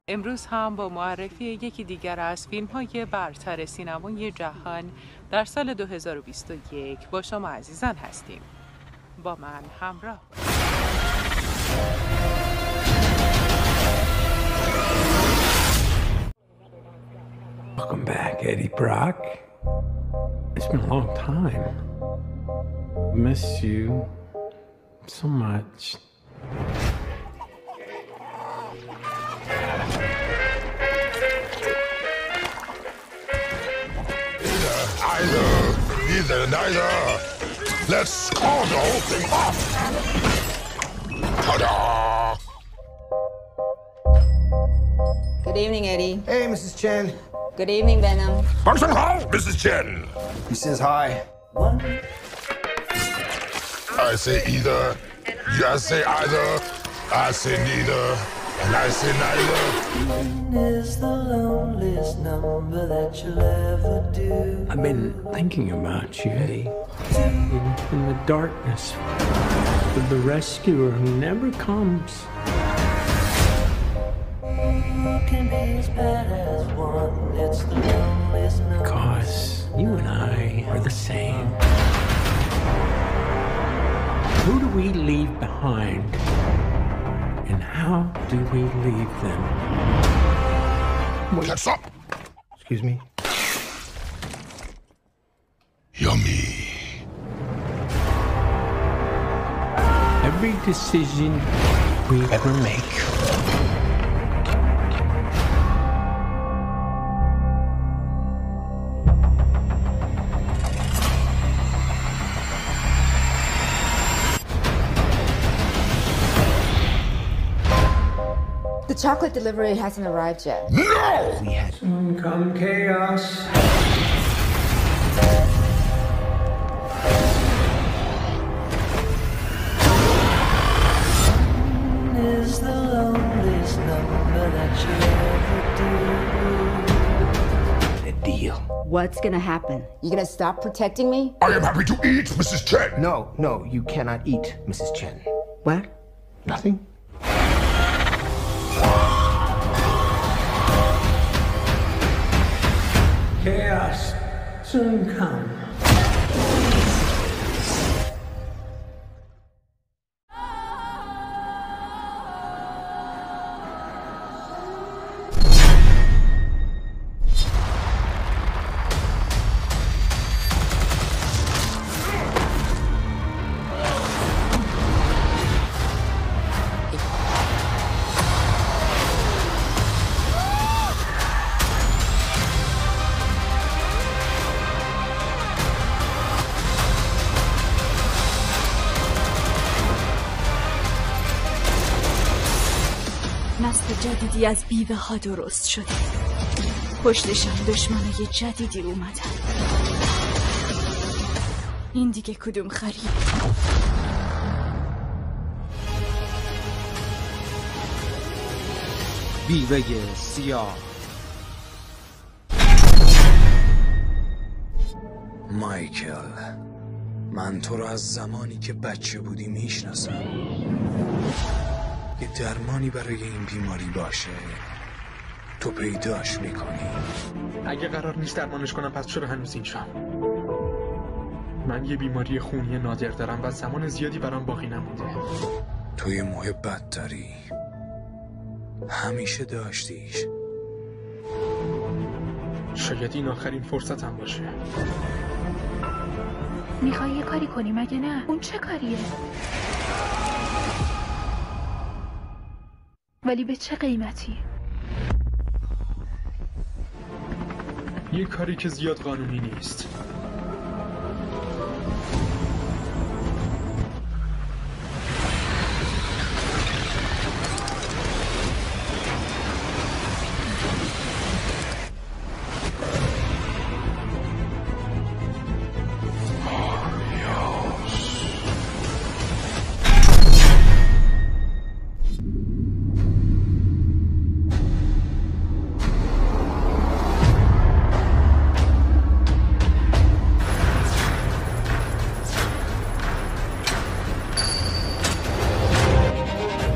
امروز هم با معرفی یکی دیگر از فیلم‌های برتر سینمای جهان در سال 2021 با شما عزیزان هستیم. با من همراه باشید. Welcome back, Eddie Brock. It's been a long time. Miss you so much. Neither. Let's call the whole thing off. Ta-da! Good evening, Eddie. Hey, Mrs. Chen. Good evening, Venom. Function Hall, Mrs. Chen. He says hi. I say either. You say either. I say neither. And I say neither. Is the loneliest number that you'll ever do. I've been thinking about you, Eddie. In the darkness, with the rescuer who never comes. Can be as bad as one. It's the loneliest number. Because you and I are the same. Who do we leave behind? And how do we leave them? Catch up. Excuse me? Yummy. Every decision we ever make The chocolate delivery hasn't arrived yet. No! come chaos. Is the loneliest number that you'll ever do. A deal. What's gonna happen? You gonna stop protecting me? I am happy to eat, Mrs. Chen. No, you cannot eat, Mrs. Chen. What? Nothing? Chaos soon come. نسل جدیدی از بیوه ها درست شده. پشتشان دشمنای جدیدی اومدن. این دیگه کدوم خریه؟ بیوه سیاه. مایکل، من تو رو از زمانی که بچه بودی میشناسم. یه درمانی برای این بیماری باشه تو پیداش میکنی. اگه قرار نیست درمانش کنم پس چرا هنوز اینجا؟ من یه بیماری خونی نادر دارم و زمان زیادی برام باقی نمونده. تو یه محبت داری، همیشه داشتیش. شاید این آخرین فرصتم باشه. میخوای یه کاری کنی مگه نه؟ اون چه کاریه؟ ولی به چه قیمتی؟ یه کاری که زیاد قانونی نیست.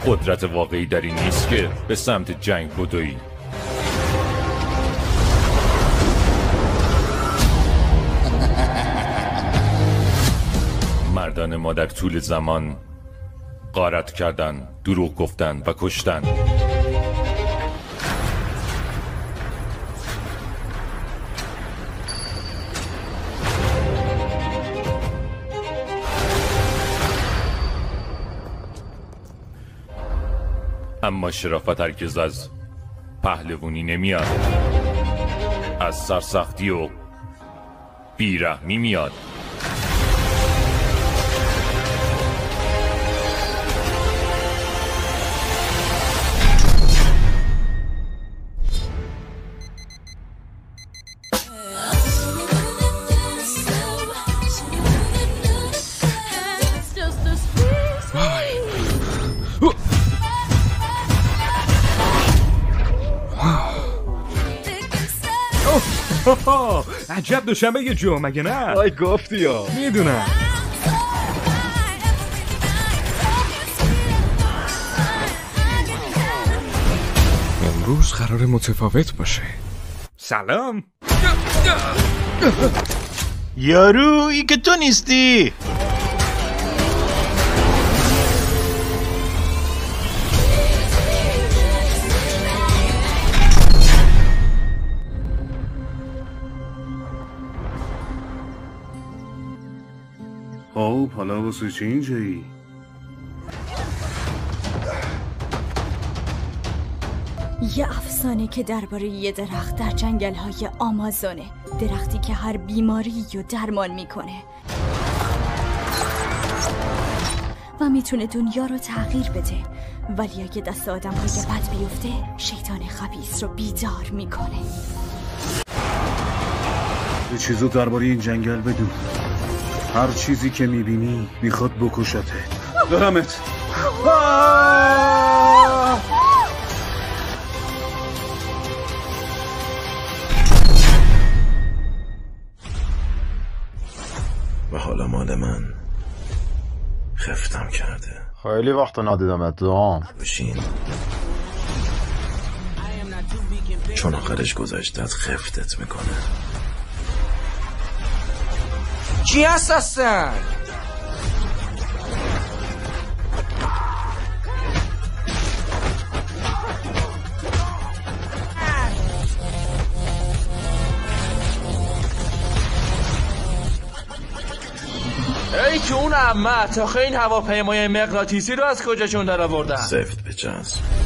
قدرت واقعی در این نیست که به سمت جنگ بدویی. مردان ما در طول زمان غارت کردن، دروغ گفتن و کشتن. اما شرافت هرگز از پهلوانی نمیاد، از سرسختی و بیرحمی میاد. عجب دوشنبه جو مگه نه؟ وای گفتی یا میدونم. امروز قرار متفاوت باشه. سلام. یارو ای که تو نیستی. خب حالا واسه چی اینجایی؟ یه افسانه که درباره یه درخت در جنگل‌های آمازونه، درختی که هر بیماری رو درمان میکنه و میتونه دنیا رو تغییر بده، ولی اگه دست آدم‌های بد بیفته شیطان خبیث رو بیدار میکنه. یه چیزو درباره این جنگل بدون. هر چیزی که میبینی میخواد بکشته. دارمت. و حالا مال من خفتم کرده. خیلی وقت ندیدمت دوام. بشین، چون آخرش گذشتت خفتت میکنه. چی هست هستن؟ ای که اون عمه، آخه این هواپیمای مغناطیسی رو از کجاشون در آوردن؟ زفت بچسب.